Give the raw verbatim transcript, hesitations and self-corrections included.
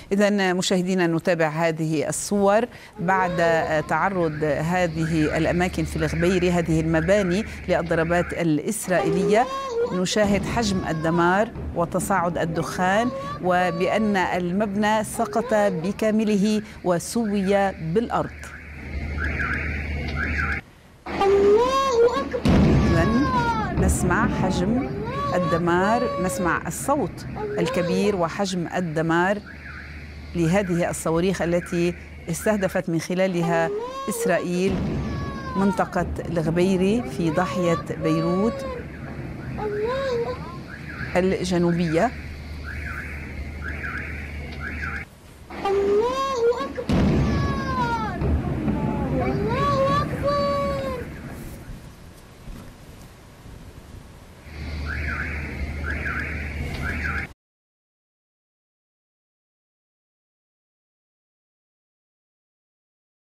إذن مشاهدينا نتابع هذه الصور بعد تعرض هذه الأماكن في الغبيري، هذه المباني، للضربات الإسرائيلية. نشاهد حجم الدمار وتصاعد الدخان، وبأن المبنى سقط بكامله وسوي بالأرض. الله أكبر. إذن نسمع حجم الدمار، نسمع الصوت الكبير وحجم الدمار لهذه الصواريخ التي استهدفت من خلالها إسرائيل منطقة الغبيري في ضاحية بيروت الجنوبية.